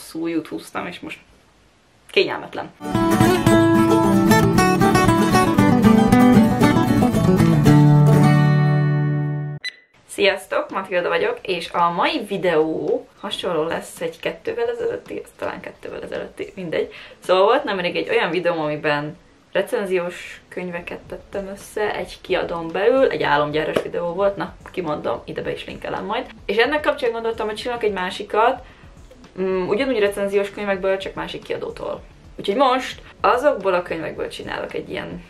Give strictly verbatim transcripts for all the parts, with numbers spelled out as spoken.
szújút húztam, és most kényelmetlen. Sziasztok, Matilda vagyok, és a mai videó hasonló lesz egy kettővel ezelőtti, ez talán kettővel ezelőtti, mindegy. Szóval volt nemrég egy olyan videóm, amiben recenziós könyveket tettem össze egy kiadón belül, egy álomgyáros videó volt, na, kimondom, ide be is linkelem majd. És ennek kapcsán gondoltam, hogy csinálok egy másikat, ugyanúgy recenziós könyvekből, csak másik kiadótól. Úgyhogy most azokból a könyvekből csinálok egy ilyen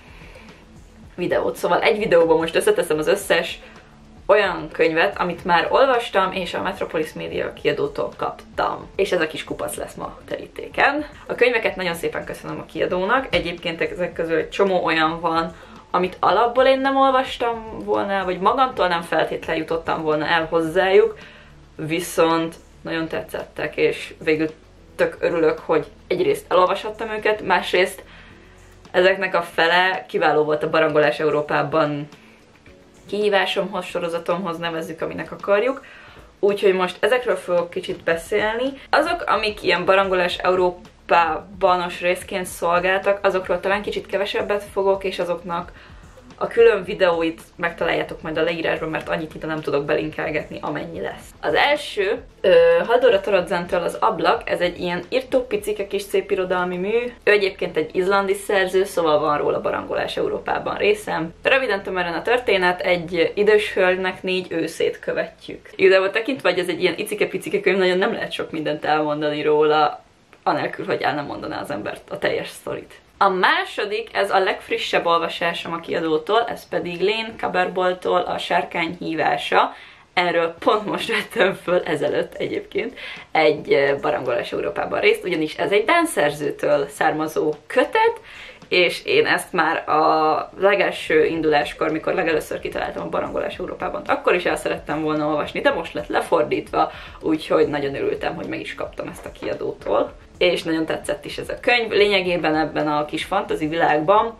videót, szóval egy videóban most összeteszem az összes olyan könyvet, amit már olvastam, és a Metropolis Media kiadótól kaptam. És ez a kis kupac lesz ma terítéken. A könyveket nagyon szépen köszönöm a kiadónak, egyébként ezek közül egy csomó olyan van, amit alapból én nem olvastam volna, vagy magamtól nem feltétlenül jutottam volna el hozzájuk, viszont nagyon tetszettek, és végül tök örülök, hogy egyrészt elolvashattam őket, másrészt ezeknek a fele kiváló volt a Barangolás Európában kihívásomhoz, sorozatomhoz, nevezzük, aminek akarjuk. Úgyhogy most ezekről fogok kicsit beszélni. Azok, amik ilyen Barangolás Európábanos részként szolgáltak, azokról talán kicsit kevesebbet fogok, és azoknak a külön videóit megtaláljátok majd a leírásban, mert annyit ide nem tudok belinkelgetni, amennyi lesz. Az első, Halldóra Thoroddsenttől az Ablak, ez egy ilyen írtó-picike kis szép irodalmi mű. Ő egyébként egy izlandi szerző, szóval van róla Barangolás Európában részem. Röviden tömören a történet, egy idős hölgynek négy őszét követjük. Igazából tekintve, hogy ez egy ilyen icike-picike könyv, nagyon nem lehet sok mindent elmondani róla, anélkül, hogy el nem mondaná az embert a teljes sztorit. A második, ez a legfrissebb olvasásom a kiadótól, ez pedig Lane Kaberboltól a Sárkány hívása. Erről pont most vettem föl ezelőtt egyébként egy Barangolás Európában részt, ugyanis ez egy dán szerzőtől származó kötet, és én ezt már a legelső induláskor, mikor legelőször kitaláltam a Barangolás Európában, akkor is el szerettem volna olvasni, de most lett lefordítva, úgyhogy nagyon örültem, hogy meg is kaptam ezt a kiadótól. És nagyon tetszett is ez a könyv. Lényegében ebben a kis fantasy világban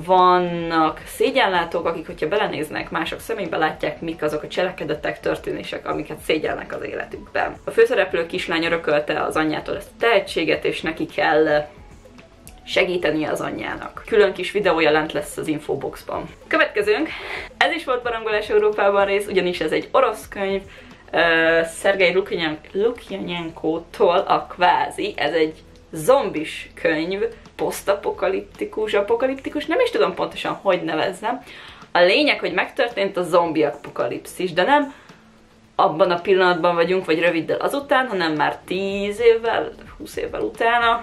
vannak szégyenlátók, akik, hogyha belenéznek, mások szemébe látják, mik azok a cselekedetek, történések, amiket szégyelnek az életükben. A főszereplő kislány örökölte az anyjától ezt a tehetséget, és neki kell segítenie az anyjának. Külön kis videó jelent lesz az infoboxban. Következőnk, ez is volt Barangolás Európában rész, ugyanis ez egy orosz könyv, Uh, Szergej Lukjanenko-tól a Kvázi, ez egy zombis könyv, posztapokaliptikus, apokaliptikus, nem is tudom pontosan, hogy nevezzem. A lényeg, hogy megtörtént a zombi apokalipszis, de nem abban a pillanatban vagyunk, vagy röviddel azután, hanem már tíz évvel, húsz évvel utána,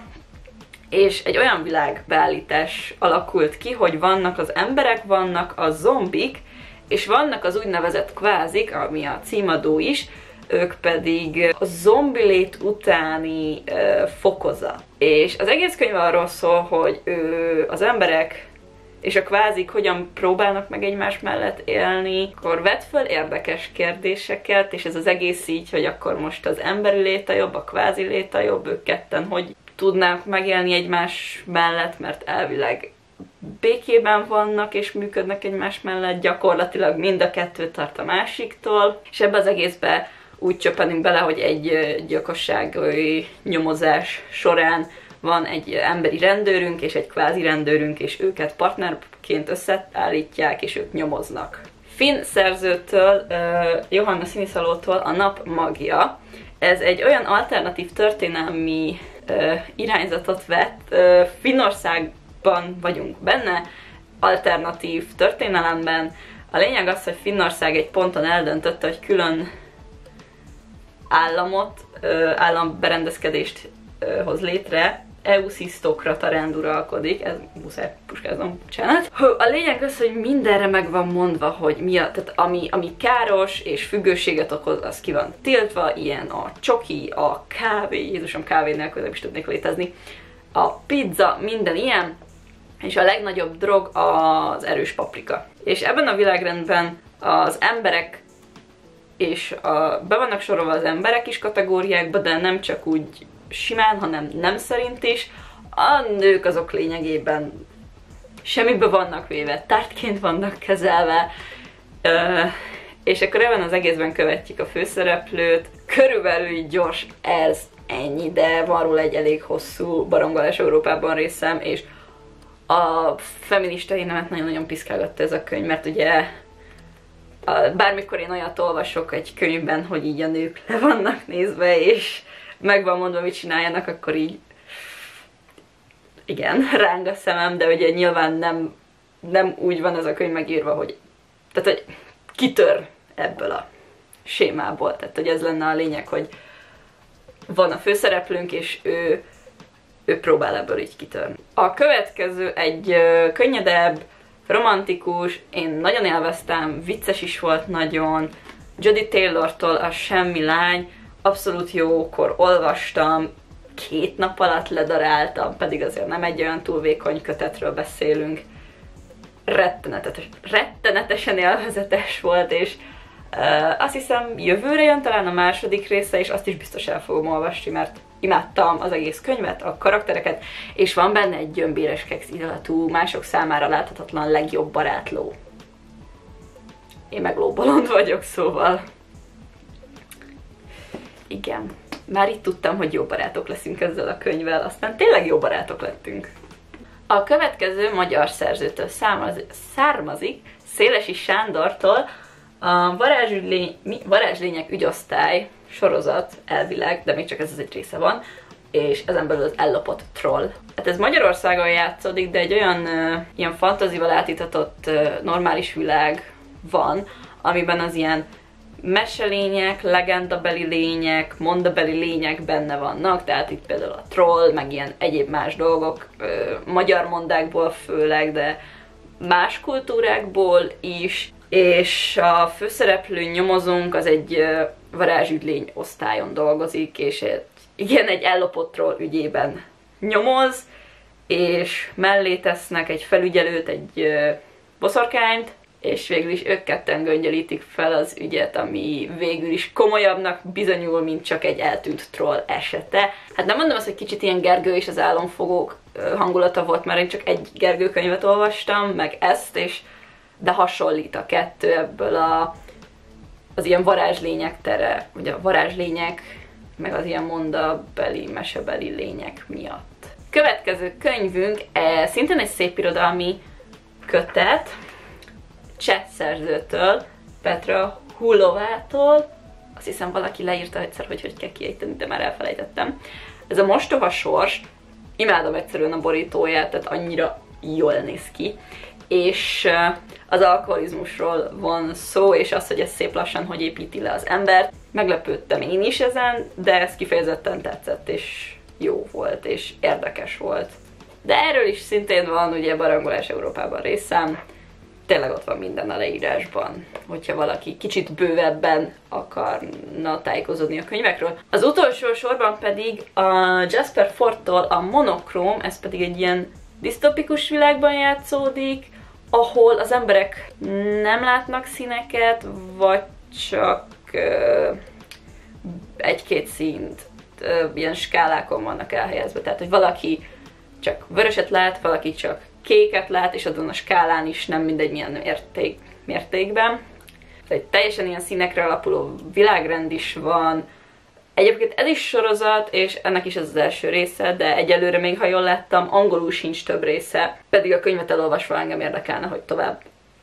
és egy olyan világbeállítás alakult ki, hogy vannak az emberek, vannak a zombik, és vannak az úgynevezett kvázik, ami a címadó is, ők pedig a zombilét utáni uh, fokozat. És az egész könyv arról szól, hogy ő, az emberek és a kvázik hogyan próbálnak meg egymás mellett élni, akkor vet föl érdekes kérdéseket, és ez az egész így, hogy akkor most az emberi lét a jobb, a kvázi lét a jobb, ők ketten hogy tudnák megélni egymás mellett, mert elvileg békében vannak és működnek egymás mellett, gyakorlatilag mind a kettő tart a másiktól, és ebbe az egészbe úgy csöppenünk bele, hogy egy gyilkossági nyomozás során van egy emberi rendőrünk és egy kvázi rendőrünk, és őket partnerként összeállítják, és ők nyomoznak. Finn szerzőtől, Johanna Siniszalótól a Nap magja. Ez egy olyan alternatív történelmi irányzatot vett. Finnországban vagyunk benne, alternatív történelemben. A lényeg az, hogy Finnország egy ponton eldöntötte, hogy külön államot, államberendezkedést hoz létre, euszisztokrata rend uralkodik, ez muszáj puskáznom, bocsánat. A lényeg az, hogy mindenre meg van mondva, hogy mi a, tehát ami, ami káros és függőséget okoz, az ki van tiltva, ilyen a csoki, a kávé, Jézusom, kávé nélkül nem is tudnék létezni, a pizza, minden ilyen, és a legnagyobb drog az erős paprika. És ebben a világrendben az emberek és a, be vannak sorolva az emberek is kategóriákba, de nem csak úgy simán, hanem nem szerint is. A nők azok lényegében semmibe vannak véve, tárgyként vannak kezelve, Ö, és akkor ebben az egészben követjük a főszereplőt. Körülbelül így gyors ez ennyi, de van róla egy elég hosszú Barangolás Európában részem, és a feminista énemet nagyon-nagyon piszkálgatta ez a könyv, mert ugye bármikor én olyat olvasok egy könyvben, hogy így a nők le vannak nézve, és meg van mondva, mit csináljanak, akkor így igen, ráng a szemem, de ugye nyilván nem, nem úgy van ez a könyv megírva, hogy, tehát, hogy kitör ebből a sémából. Tehát, hogy ez lenne a lényeg, hogy van a főszereplőnk, és ő, ő próbál ebből így kitörni. A következő egy ö, könnyedebb, romantikus, én nagyon élveztem, vicces is volt nagyon, Jodie Taylortól a Semmi lány, abszolút jókor olvastam, két nap alatt ledaráltam, pedig azért nem egy olyan túl vékony kötetről beszélünk. Rettenetes, rettenetesen élvezetes volt, és uh, azt hiszem jövőre jön talán a második része, és azt is biztos el fogom olvasni, mert imádtam az egész könyvet, a karaktereket, és van benne egy gyömbéres keksz illatú, mások számára láthatatlan legjobb barátló. Én meg lóbolond vagyok, szóval. Igen. Már itt tudtam, hogy jó barátok leszünk ezzel a könyvvel, aztán tényleg jó barátok lettünk. A következő magyar szerzőtől származik, Szélesi Sándortól, a Varázslény, Varázslények ügyosztály sorozat elvileg, de még csak ez az egy része van, és ezen belül az Ellopott troll. Hát ez Magyarországon játszódik, de egy olyan uh, ilyen fantazival átítatott uh, normális világ van, amiben az ilyen meselények, legendabeli lények, mondabeli lények benne vannak, tehát itt például a troll, meg ilyen egyéb más dolgok, ö, magyar mondákból főleg, de más kultúrákból is, és a főszereplő nyomozónk az egy ö, varázsügylény osztályon dolgozik, és egy, igen, egy ellopott troll ügyében nyomoz, és mellé tesznek egy felügyelőt, egy ö, boszorkányt, és végül is ők ketten göngyölítik fel az ügyet, ami végül is komolyabbnak bizonyul, mint csak egy eltűnt troll esete. Hát nem mondom azt, hogy kicsit ilyen Gergő és az álomfogók hangulata volt, mert én csak egy Gergő könyvet olvastam, meg ezt, és de hasonlít a kettő ebből a, az ilyen varázslények tere, ugye a varázslények, meg az ilyen mondabeli, mesebeli lények miatt. Következő könyvünk e, szintén egy szépirodalmi kötet, cseh szerzőtől, Petra Hulovától, azt hiszem valaki leírta egyszer, hogy hogy kell kiejteni, de már elfelejtettem. Ez a Mostoha sors, imádom egyszerűen a borítóját, tehát annyira jól néz ki, és az alkoholizmusról van szó, és az, hogy ez szép lassan hogy építi le az embert. Meglepődtem én is ezen, de ez kifejezetten tetszett, és jó volt, és érdekes volt. De erről is szintén van ugye Barangolás Európában részem, tényleg ott van minden a leírásban, hogyha valaki kicsit bővebben akarna tájékozódni a könyvekről. Az utolsó sorban pedig a Jasper Fordtól a Monokróm, ez pedig egy ilyen disztopikus világban játszódik, ahol az emberek nem látnak színeket, vagy csak uh, egy-két színt, uh, ilyen skálákon vannak elhelyezve. Tehát, hogy valaki csak vöröset lát, valaki csak kéket lát, és azon a skálán is nem mindegy milyen mérték, mértékben. Egy teljesen ilyen színekre alapuló világrend is van. Egyébként ez is sorozat, és ennek is ez az első része, de egyelőre még, ha jól láttam, angolul sincs több része, pedig a könyvet elolvasva engem érdekelne, hogy tovább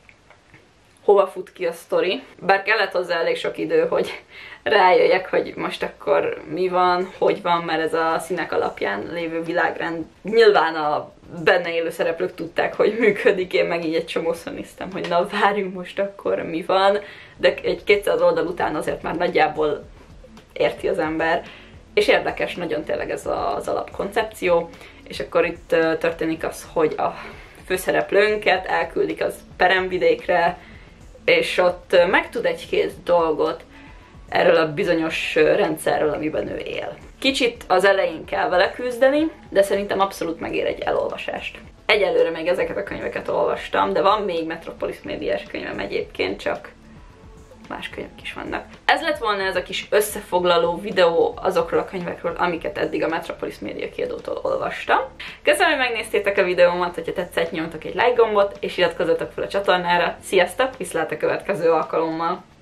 hova fut ki a sztori. Bár kellett hozzá elég sok idő, hogy rájöjjek, hogy most akkor mi van, hogy van, mert ez a színek alapján lévő világrend. Nyilván a benne élő szereplők tudták, hogy működik, én meg így egy csomószor néztem, hogy na várjunk most akkor mi van, de egy kétszáz oldal után azért már nagyjából érti az ember, és érdekes nagyon tényleg ez az alapkoncepció, és akkor itt történik az, hogy a főszereplőnket elküldik az peremvidékre, és ott megtud egy-két dolgot erről a bizonyos rendszerről, amiben ő él. Kicsit az elején kell vele küzdeni, de szerintem abszolút megér egy elolvasást. Egyelőre még ezeket a könyveket olvastam, de van még Metropolis médiás könyvem egyébként, csak más könyvek is vannak. Ez lett volna ez a kis összefoglaló videó azokról a könyvekről, amiket eddig a Metropolis Média kiadótól olvastam. Köszönöm, hogy megnéztétek a videómat, hogyha tetszett, nyomjatok egy like gombot, és iratkozzatok fel a csatornára. Sziasztok, viszlát a következő alkalommal!